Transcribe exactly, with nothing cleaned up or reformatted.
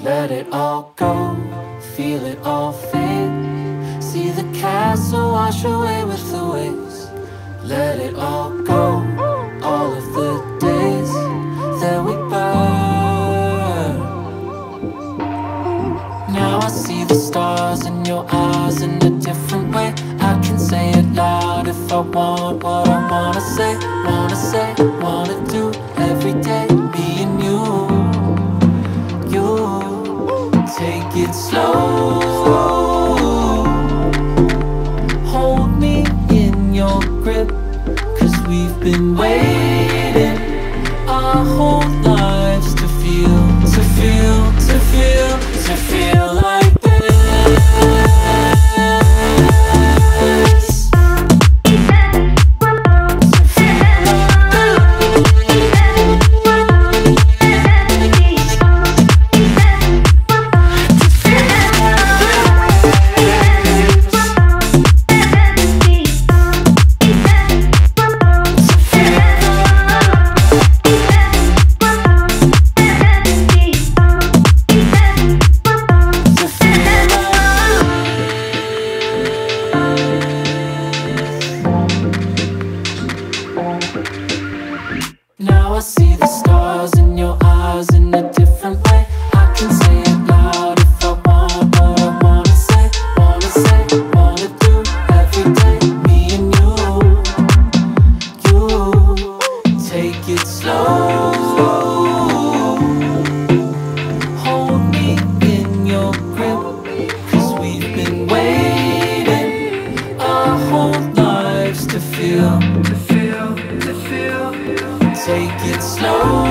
Let it all go, feel it all fade. See the castle wash away with the waves. Let it all go, all of the days that we burn. Now I see the stars in your eyes in a different way. I can say it loud if I want what I wanna say. Wanna say, wanna do every day. Me and you, you. Take it slow, hold me in your grip, 'cause we've been waiting our whole lives to feel, to feel, to feel, to feel like this. Now I see the stars in your eyes in a different way. I can say it loud if I want what I wanna say. Wanna say, wanna do every day. Me and you, you. Take it slow, hold me in your grip, 'cause we've been waiting our whole lives to feel, to feel, to feel. Take it slow.